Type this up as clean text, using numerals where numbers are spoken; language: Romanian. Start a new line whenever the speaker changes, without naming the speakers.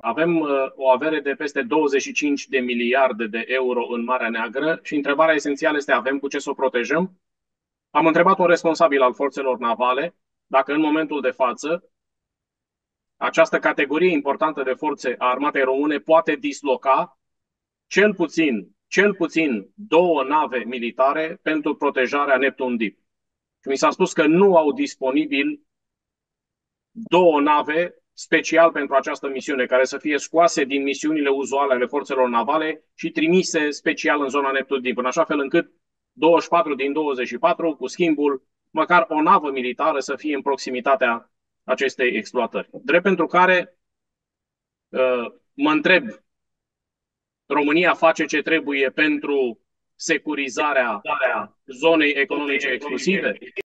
Avem o avere de peste 25 de miliarde de euro în Marea Neagră și întrebarea esențială este: avem cu ce să o protejăm? Am întrebat un responsabil al forțelor navale dacă în momentul de față această categorie importantă de forțe a armatei române poate disloca cel puțin două nave militare pentru protejarea Neptun Deep. Și mi s-a spus că nu au disponibil două nave special pentru această misiune, care să fie scoase din misiunile uzuale ale forțelor navale și trimise special în zona Neptun Deep, în așa fel încât 24 din 24, cu schimbul, măcar o navă militară să fie în proximitatea acestei exploatări. Drept pentru care mă întreb: România face ce trebuie pentru securizarea zonei economice exclusive?